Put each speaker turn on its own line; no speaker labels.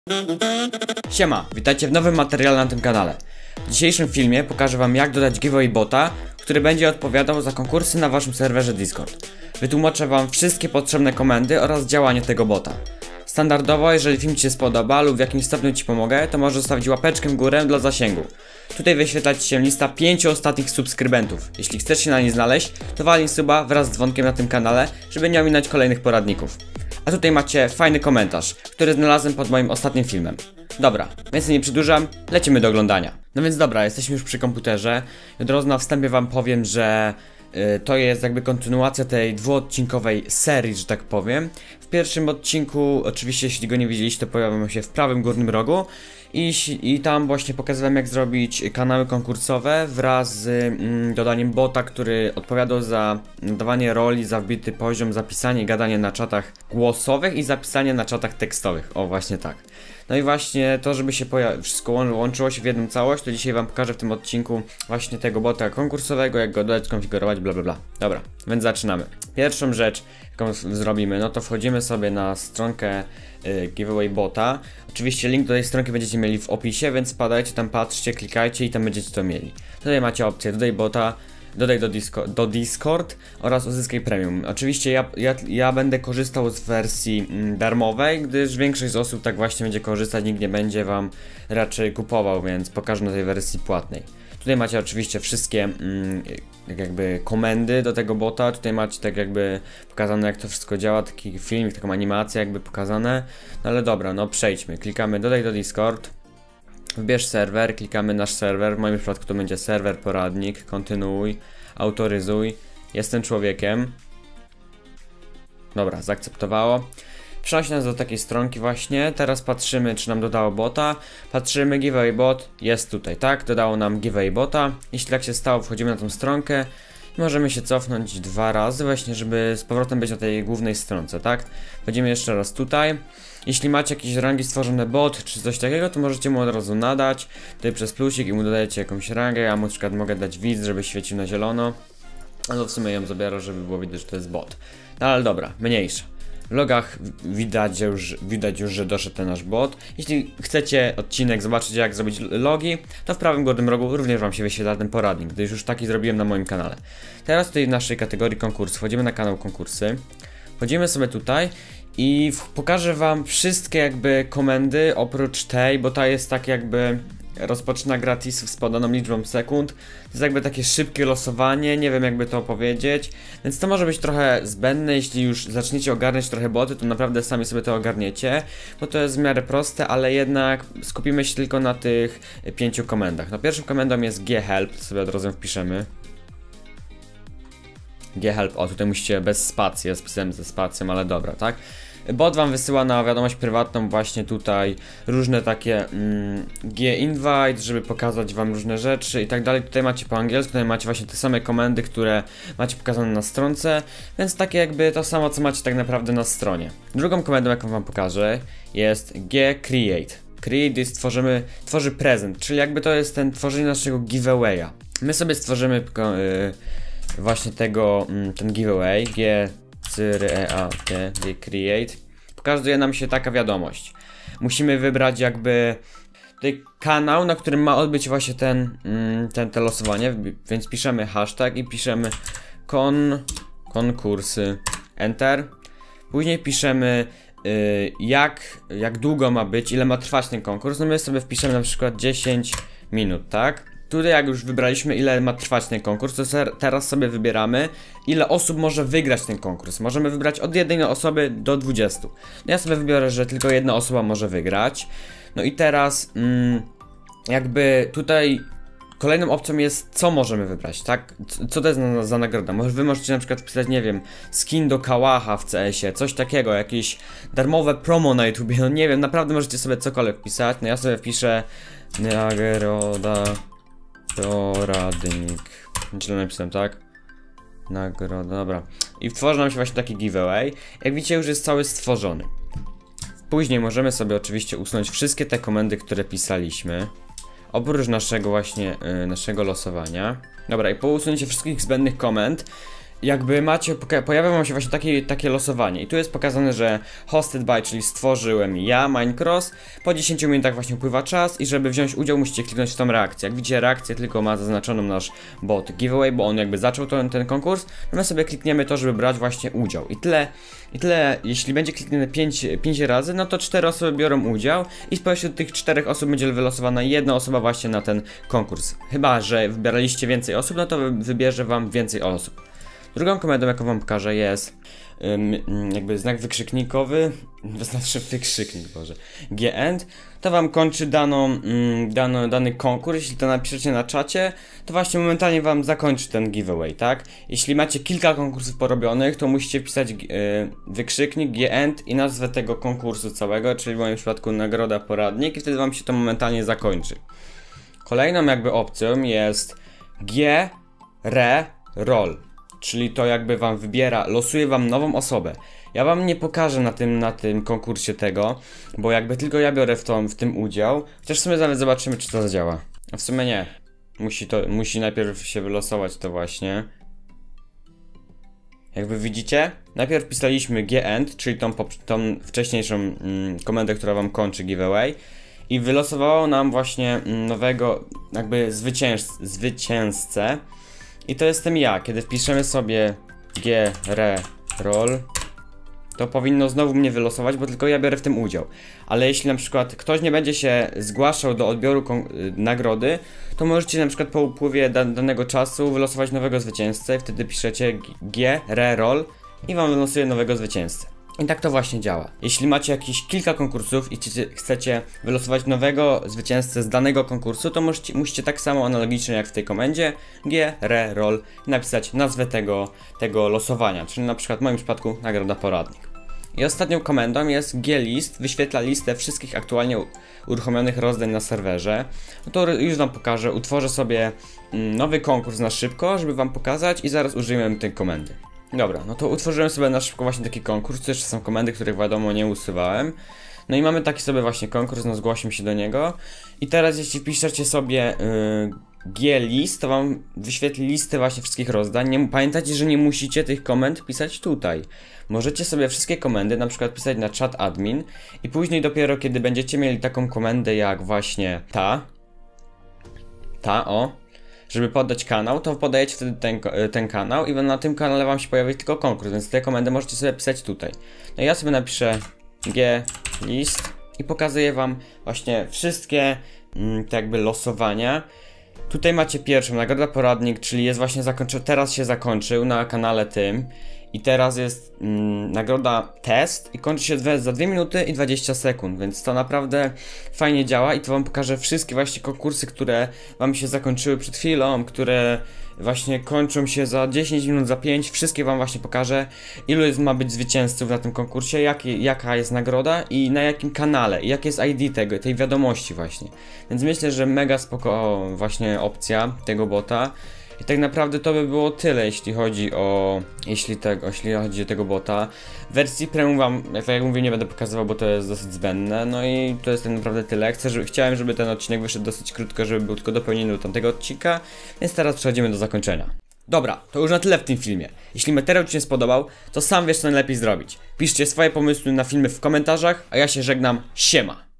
Siema, witajcie w nowym materiale na tym kanale. W dzisiejszym filmie pokażę wam, jak dodać giveaway bota, który będzie odpowiadał za konkursy na waszym serwerze Discord. Wytłumaczę wam wszystkie potrzebne komendy oraz działanie tego bota. Standardowo, jeżeli film ci się spodoba lub w jakimś stopniu ci pomogę, to możesz zostawić łapeczkę w górę dla zasięgu. Tutaj wyświetla ci się lista 5 ostatnich subskrybentów. Jeśli chcesz się na niej znaleźć, to walnij suba wraz z dzwonkiem na tym kanale, żeby nie ominąć kolejnych poradników. A tutaj macie fajny komentarz, który znalazłem pod moim ostatnim filmem. Dobra, więcej nie przedłużam, lecimy do oglądania. No więc dobra, jesteśmy już przy komputerze. Od razu na wstępie wam powiem, że to jest jakby kontynuacja tej dwuodcinkowej serii, że tak powiem. W pierwszym odcinku, oczywiście jeśli go nie widzieliście, to pojawią się w prawym górnym rogu. I tam właśnie pokazywałem, jak zrobić kanały konkursowe wraz z dodaniem bota, który odpowiadał za dawanie roli, za wbity poziom, zapisanie i gadanie na czatach głosowych i zapisanie na czatach tekstowych. O, właśnie tak. No i właśnie to, żeby się wszystko łączyło się w jedną całość, to dzisiaj wam pokażę w tym odcinku właśnie tego bota konkursowego, jak go dodać, skonfigurować, bla bla bla. Dobra, więc zaczynamy. Pierwszą rzecz, jaką zrobimy, no to wchodzimy sobie na stronkę giveaway bota. Oczywiście link do tej stronki będziecie mieli w opisie, więc spadajcie tam, patrzcie, klikajcie i tam będziecie to mieli. Tutaj macie opcję dodaj bota, dodaj do Discord oraz uzyskaj premium. Oczywiście ja będę korzystał z wersji darmowej, gdyż większość z osób tak właśnie będzie korzystać, nikt nie będzie wam raczej kupował, więc pokażę na tej wersji płatnej. Tutaj macie oczywiście wszystkie jakby komendy do tego bota, tutaj macie tak jakby pokazane, jak to wszystko działa, taki filmik, taką animację jakby pokazane. No ale dobra, no przejdźmy, klikamy dodaj do Discord. Wybierz serwer, klikamy nasz serwer, w moim przypadku to będzie serwer poradnik, kontynuuj, autoryzuj, jestem człowiekiem. Dobra, zaakceptowało. Przenosi nas do takiej stronki właśnie, teraz patrzymy, czy nam dodało bota, patrzymy, giveaway bot jest tutaj, tak, dodało nam giveaway bota. Jeśli tak się stało, wchodzimy na tą stronkę i możemy się cofnąć 2 razy właśnie, żeby z powrotem być na tej głównej stronce, tak. Wchodzimy jeszcze raz tutaj. Jeśli macie jakieś rangi stworzone bot czy coś takiego, to możecie mu od razu nadać tutaj przez plusik i mu dodajecie jakąś rangę. Ja mu na przykład mogę dać widz, żeby świecił na zielono, a to w sumie ją zabiera, żeby było widać, że to jest bot. No ale dobra, mniejsza. W logach widać już, że doszedł ten nasz bot. Jeśli chcecie odcinek zobaczyć, jak zrobić logi, to w prawym górnym rogu również wam się wyświetla ten poradnik, gdyż już taki zrobiłem na moim kanale. Teraz tutaj w naszej kategorii konkursy, wchodzimy na kanał konkursy, wchodzimy sobie tutaj i pokażę wam wszystkie jakby komendy oprócz tej, bo ta jest tak jakby rozpoczyna gratis z podaną liczbą sekund. To jest jakby takie szybkie losowanie, nie wiem jakby to powiedzieć, więc to może być trochę zbędne. Jeśli już zaczniecie ogarniać trochę boty, to naprawdę sami sobie to ogarniecie, bo to jest w miarę proste, ale jednak skupimy się tylko na tych 5 komendach. No pierwszą komendą jest ghelp, to sobie od razu wpiszemy. Ghelp, o tutaj musicie bez spacji, ja spisałem ze spacją, ale dobra, tak? Bot wam wysyła na wiadomość prywatną właśnie tutaj różne takie g-invite, żeby pokazać wam różne rzeczy i tak dalej. Tutaj macie po angielsku, tutaj macie właśnie te same komendy, które macie pokazane na stronce, więc takie jakby to samo, co macie tak naprawdę na stronie. Drugą komendą, jaką wam pokażę, jest g-create. Create jest tworzy prezent, czyli jakby to jest tworzenie naszego giveawaya. My sobie stworzymy właśnie ten giveaway, create. Pokazuje nam się taka wiadomość. Musimy wybrać jakby tutaj kanał, na którym ma odbyć właśnie te losowanie, więc piszemy hashtag i piszemy konkursy, enter. Później piszemy jak długo ma być, ile ma trwać ten konkurs. No my sobie wpiszemy na przykład 10 minut, tak? Tutaj jak już wybraliśmy, ile ma trwać ten konkurs, to teraz sobie wybieramy, ile osób może wygrać ten konkurs. Możemy wybrać od jednej osoby do 20. No ja sobie wybiorę, że tylko jedna osoba może wygrać. No i teraz jakby tutaj kolejną opcją jest, co możemy wybrać, tak? Co to jest za nagroda? Wy możecie na przykład wpisać, nie wiem, skin do kałacha w CS-ie, coś takiego, jakieś darmowe promo na YouTubie, no nie wiem, naprawdę możecie sobie cokolwiek wpisać. No ja sobie wpiszę nagroda poradnik. Źle napisałem, tak? Nagroda, dobra. I tworzy nam się właśnie taki giveaway. Jak widzicie, już jest cały stworzony. Później możemy sobie oczywiście usunąć wszystkie te komendy, które pisaliśmy. Oprócz naszego losowania. Dobra, i po usunięciu wszystkich zbędnych komend jakby macie, pojawia wam się właśnie takie losowanie i tu jest pokazane, że hosted by, czyli stworzyłem ja, Minecross, po 10 minutach właśnie upływa czas i żeby wziąć udział musicie kliknąć w tą reakcję. Jak widzicie, reakcję tylko ma zaznaczoną nasz bot giveaway, bo on jakby zaczął ten konkurs, no my sobie klikniemy to, żeby brać właśnie udział i tyle, jeśli będzie kliknięte 5 razy, no to 4 osoby biorą udział i spośród tych 4 osób będzie wylosowana jedna osoba właśnie na ten konkurs. Chyba że wybieraliście więcej osób, no to wybierze wam więcej osób. Drugą komendą, jaką wam pokażę, jest jakby znak wykrzyknikowy, znaczy wykrzyknik, Boże, GEND, to wam kończy dany konkurs. Jeśli to napiszecie na czacie, to właśnie momentalnie wam zakończy ten giveaway, tak? Jeśli macie kilka konkursów porobionych, to musicie wpisać wykrzyknik, GEND i nazwę tego konkursu całego, czyli w moim przypadku nagroda poradnik i wtedy wam się to momentalnie zakończy. Kolejną jakby opcją jest GRE-ROLL. Czyli to jakby wam wybiera, losuje wam nową osobę. Ja wam nie pokażę na tym konkursie tego, bo jakby tylko ja biorę w tym udział. Chociaż w sumie nawet zobaczymy, czy to zadziała. A w sumie nie. Musi najpierw się wylosować to właśnie. Jakby widzicie, najpierw pisaliśmy GEND, czyli tą wcześniejszą komendę, która wam kończy giveaway. I wylosowało nam właśnie nowego jakby zwycięzcę. I to jestem ja. Kiedy wpiszemy sobie GRE-ROLL, to powinno znowu mnie wylosować, bo tylko ja biorę w tym udział. Ale jeśli na przykład ktoś nie będzie się zgłaszał do odbioru nagrody, to możecie na przykład po upływie danego czasu wylosować nowego zwycięzcę i wtedy piszecie GRE-ROLL i wam wylosuje nowego zwycięzcę. I tak to właśnie działa. Jeśli macie jakieś kilka konkursów i chcecie wylosować nowego zwycięzcę z danego konkursu, to musicie tak samo analogicznie jak w tej komendzie GRE-ROLL napisać nazwę tego losowania, czyli na przykład w moim przypadku nagroda poradnik. I ostatnią komendą jest glist, wyświetla listę wszystkich aktualnie uruchomionych rozdań na serwerze. No to już wam pokażę, utworzę sobie nowy konkurs na szybko, żeby wam pokazać i zaraz użyjemy tej komendy. Dobra, no to utworzyłem sobie na szybko właśnie taki konkurs, to jeszcze są komendy, których wiadomo nie usuwałem. No i mamy taki sobie właśnie konkurs, no zgłosimy się do niego. I teraz jeśli piszecie sobie glist, to wam wyświetli listę właśnie wszystkich rozdań. Pamiętajcie, że nie musicie tych komend pisać tutaj. Możecie sobie wszystkie komendy na przykład pisać na chat admin i później dopiero kiedy będziecie mieli taką komendę jak właśnie żeby podać kanał, to podajecie wtedy ten kanał i na tym kanale wam się pojawi tylko konkurs, więc te komendy możecie sobie pisać tutaj. No i ja sobie napiszę glist i pokazuję wam właśnie wszystkie te jakby losowania. Tutaj macie pierwszą, nagroda poradnik, czyli jest właśnie teraz się zakończył na kanale tym. I teraz jest nagroda test i kończy się za 2 minuty i 20 sekund, więc to naprawdę fajnie działa i to wam pokażę wszystkie właśnie konkursy, które wam się zakończyły przed chwilą, które właśnie kończą się za 10 minut, za 5, wszystkie wam właśnie pokażę, ilu ma być zwycięzców na tym konkursie, jaka jest nagroda i na jakim kanale, i jakie jest ID tej wiadomości właśnie. Więc myślę, że mega spoko właśnie opcja tego bota. I tak naprawdę to by było tyle, jeśli chodzi o tego bota. W wersji premium wam, jak mówię, nie będę pokazywał, bo to jest dosyć zbędne. No i to jest tak naprawdę tyle. Chciałem, żeby ten odcinek wyszedł dosyć krótko, żeby był tylko dopełniony do tamtego odcinka. Więc teraz przechodzimy do zakończenia. Dobra, to już na tyle w tym filmie. Jeśli materiał ci się spodobał, to sam wiesz co najlepiej zrobić. Piszcie swoje pomysły na filmy w komentarzach, a ja się żegnam. Siema!